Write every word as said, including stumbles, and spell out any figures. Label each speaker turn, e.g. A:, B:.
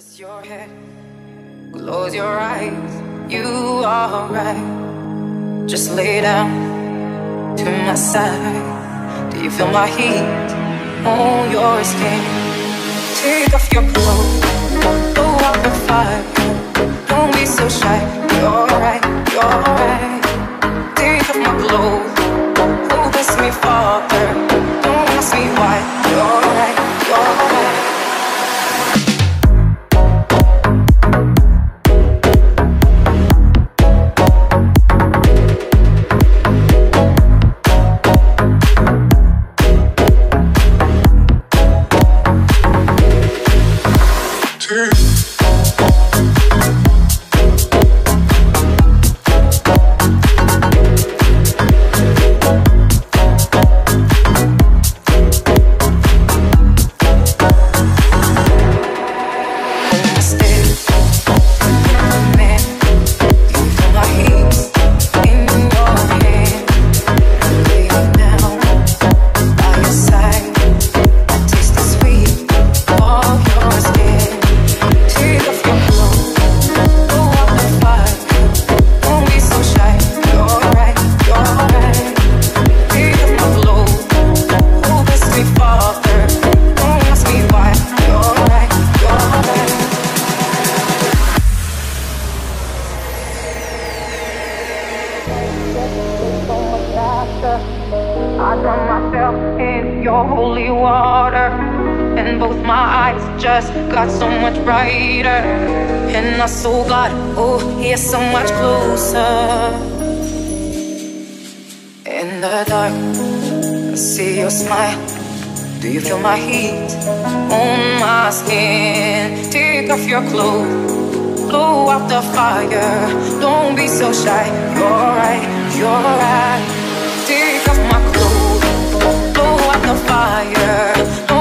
A: Rest your head, close your eyes, you are right. Just lay down to my side. Do you feel my heat on your skin? Take off your clothes, go out the fire. Don't be so shy, you're right, you're right. Take off my clothes, oh bless me Father. Don't ask me why, you're right, you're right. I drown myself in your holy water, and both my eyes just got so much brighter, and I saw God, oh, He is so much closer. In the dark, I see your smile. Do you feel my heat on my skin? Take off your clothes, blow out the fire. Don't be so shy, you're right, you're right. Take off my clothes, blow out the fire.